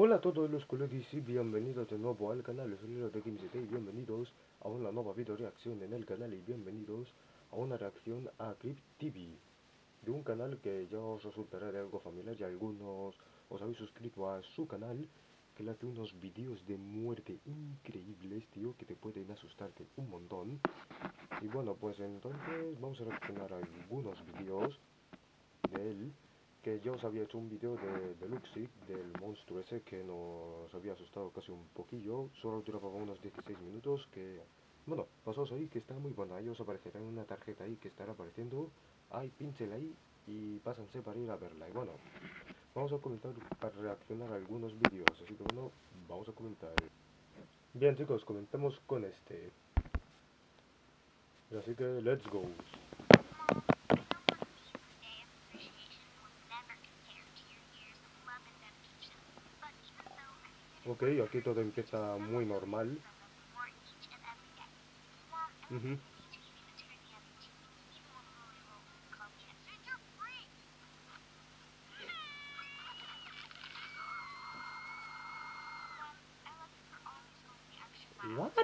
Hola a todos los colegas y bienvenidos de nuevo al canal. Soy Leo de GameZT y bienvenidos a una nueva video reacción en el canal y bienvenidos a una reacción a Crypt TV, de un canal que ya os resultará de algo familiar y algunos os habéis suscrito a su canal, que le hace unos vídeos de muerte increíbles, tío, que te pueden asustarte un montón. Y bueno, pues entonces vamos a reaccionar a algunos vídeos de él, que ya os había hecho un vídeo de Luxig, del monstruo ese que nos había asustado casi un poquillo. Solo duraba unos 16 minutos, que bueno, pasaos ahí, que está muy bueno. Ahí os aparecerá una tarjeta ahí que estará apareciendo. Ahí, pínchela ahí y pásense para ir a verla. Y bueno, vamos a comentar, para reaccionar a algunos vídeos, así que bueno, vamos a comentar. Bien chicos, comentamos con este, así que let's go. Ok, aquí todo empieza muy normal. Ujú. What?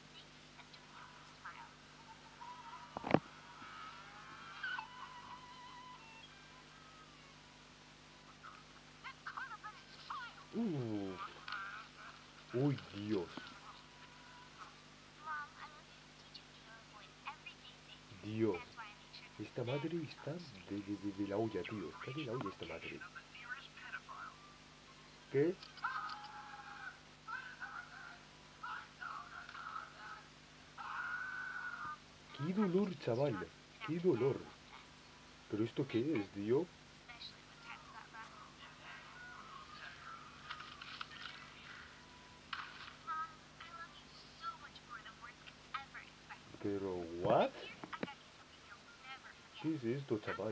Uy, Dios. Dios. Esta madre está de la olla, tío. Está de la olla esta madre. ¿Qué? ¡Qué dolor, chaval! ¡Qué dolor! ¿Pero esto qué es, tío? ¿Pero what? ¿Qué es esto, chaval?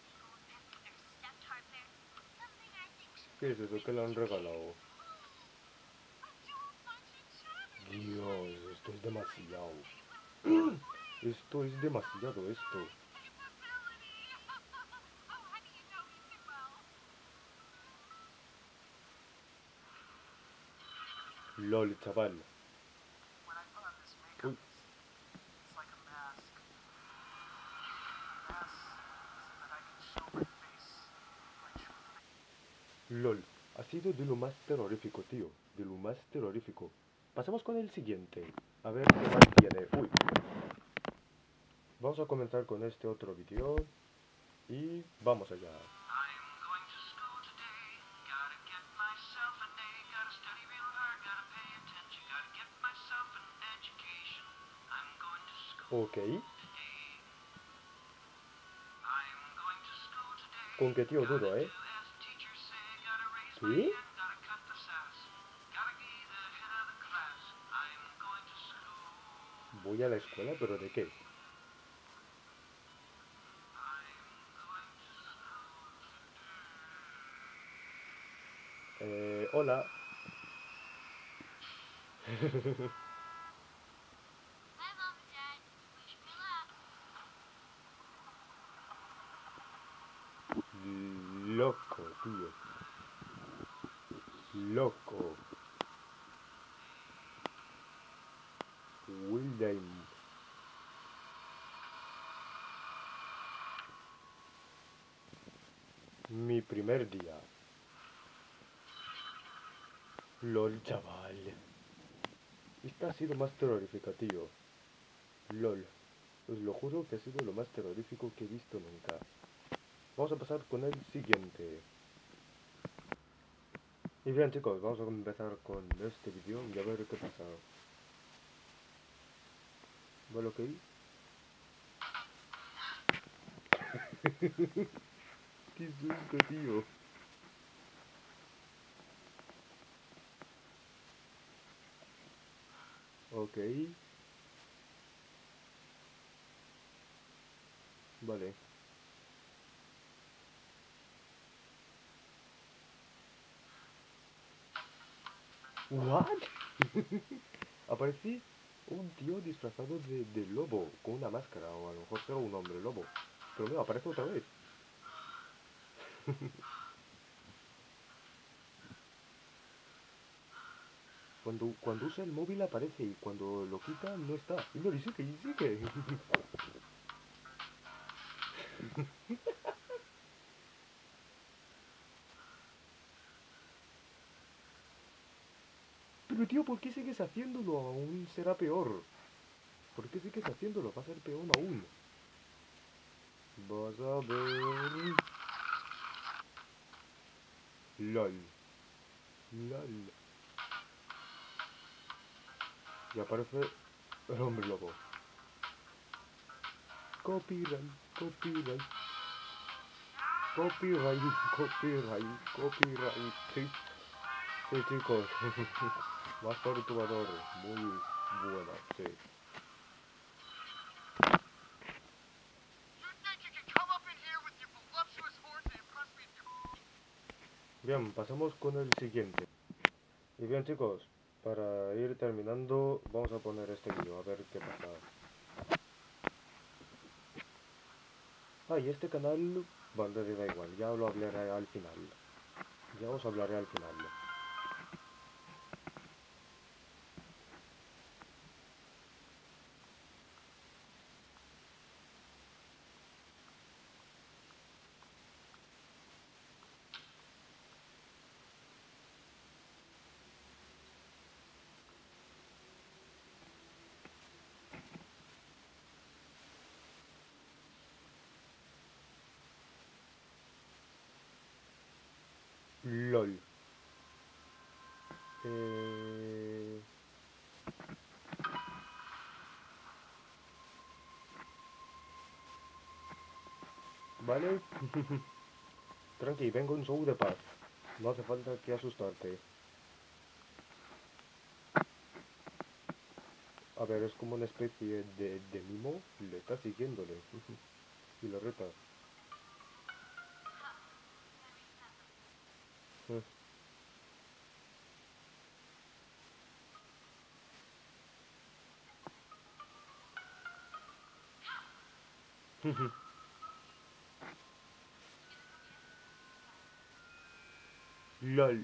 ¿Qué es eso que le han regalado? Dios, esto es demasiado. Esto es demasiado, esto. LOL, chaval. Uy, LOL. Ha sido de lo más terrorífico, tío. De lo más terrorífico. Pasamos con el siguiente. A ver qué más tiene. Uy. Vamos a comenzar con este otro vídeo. Y vamos allá. Ok. Con qué tío duro, ¿eh? ¿Qué? Voy a la escuela, ¿pero de qué? Hola. Loco, tío. Loco. William. Mi primer día. LOL, chaval. Esta ha sido más terrorífica, tío. LOL. Os lo juro que ha sido lo más terrorífico que he visto nunca. Vamos a pasar con el siguiente. Y bien chicos, vamos a empezar con este vídeo y a ver qué pasa. ¿Vale, ok? ¡Qué susto, tío! Ok. Vale. ¿What? Aparece un tío disfrazado de lobo, con una máscara, o a lo mejor será un hombre lobo. Pero mira, aparece otra vez. Cuando usa el móvil aparece y cuando lo quita no está. Y no, y sigue, y sigue. Pero tío, ¿por qué sigues haciéndolo? Aún será peor. ¿Por qué sigues haciéndolo? Va a ser peor aún. Vas a ver. LOL. LOL. Y aparece el hombre lobo. Copyright, copyright, copyright, copyright, copyright. Sí, sí chicos. Más perturbador. Muy buena, sí. Bien, pasamos con el siguiente. Y bien chicos, para ir terminando, vamos a poner este vídeo, a ver qué pasa. Ah, y este canal, bueno, da igual, ya lo hablaré al final. Ya os hablaré al final. LOL. Eh... ¿Vale? Tranqui, vengo en show de paz. No hace falta que asustarte. A ver, es como una especie de mimo. Le está siguiéndole. Y lo reta. LOL.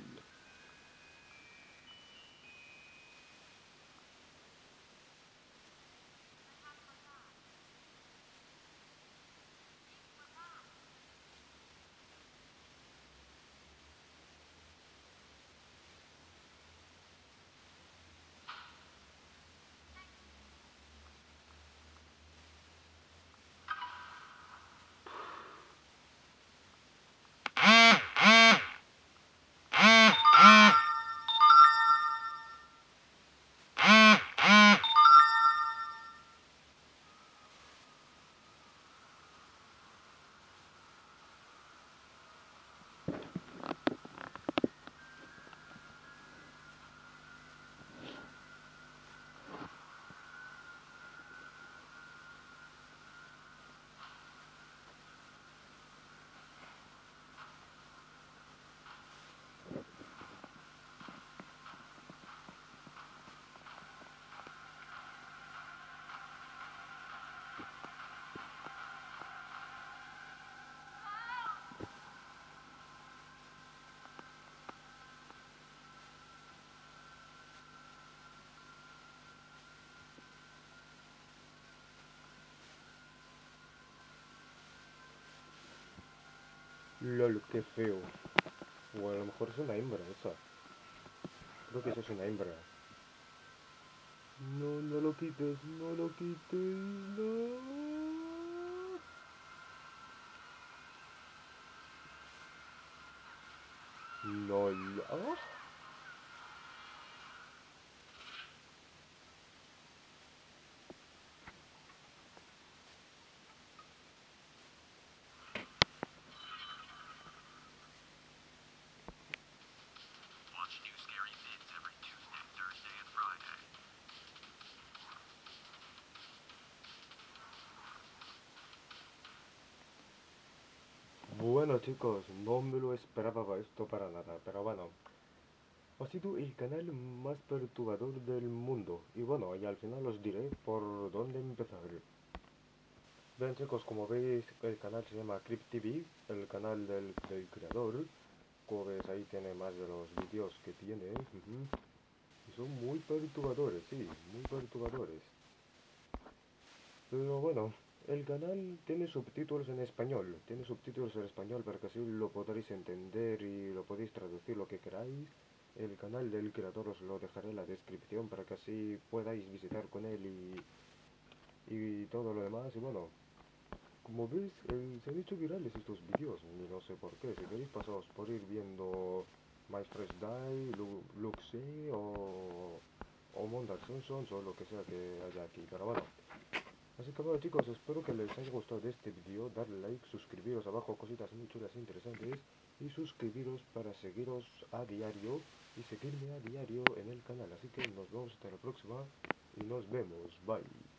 LOL, qué feo. O a lo mejor es una hembra esa. Creo que esa es una hembra. No, no lo quites, no lo quites, no. LOL. Ah. Bueno chicos, no me lo esperaba esto para nada, pero bueno. Ha sido el canal más perturbador del mundo. Y bueno, y al final os diré por dónde empezar. Bien chicos, como veis el canal se llama CryptTV, el canal del creador. Como ves ahí tiene más de los vídeos que tiene. son muy perturbadores, sí, muy perturbadores. Pero bueno, el canal tiene subtítulos en español para que así lo podréis entender y lo podéis traducir lo que queráis. El canal del creador os lo dejaré en la descripción para que así podáis visitar con él y todo lo demás. Y bueno, como veis, se han hecho virales estos vídeos, y no sé por qué. Si queréis pasaos por ir viendo My Fresh Die, Luxe o Mondar Simpsons o lo que sea que haya aquí. Pero bueno, así que bueno chicos, espero que les haya gustado de este vídeo. Darle like, suscribiros abajo, cositas muy chulas e interesantes. Y suscribiros para seguiros a diario y seguirme a diario en el canal. Así que nos vemos hasta la próxima y nos vemos. Bye.